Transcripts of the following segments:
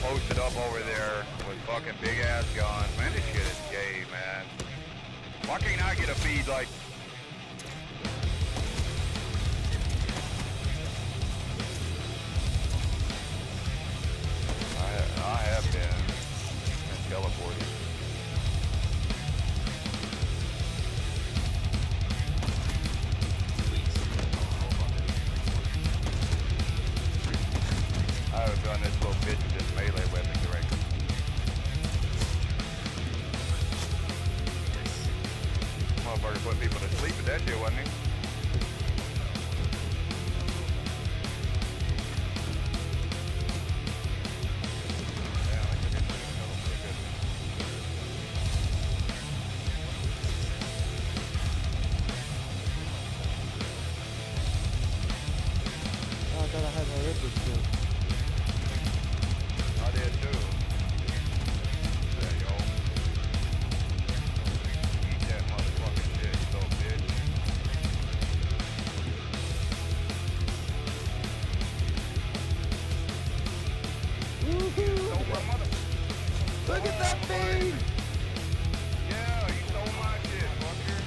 posted up over there with fucking big ass guns. Man, this shit is gay, man. Why can't I get a feed like... I have been teleported. I haven't done this little bitch with this melee weapon directly. Motherfucker put people to sleep with that shit, wasn't he? Look at that feed! Yeah, you stole my shit, fucker.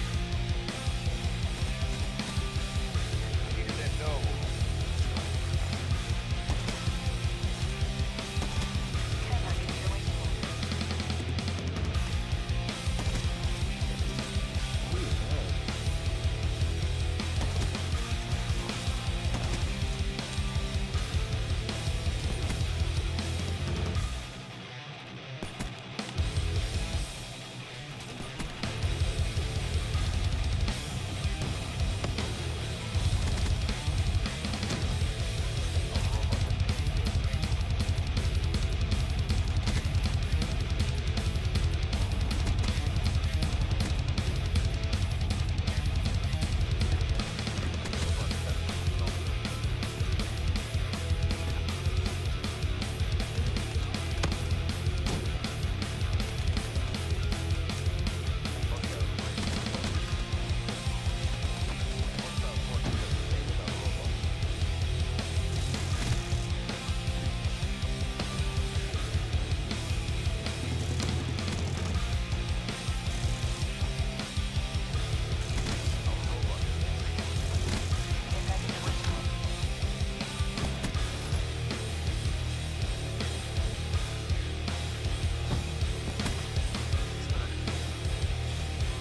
Needed that double.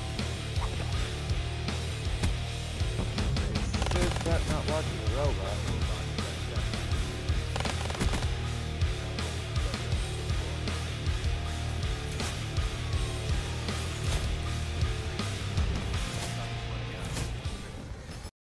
Not watching the robot.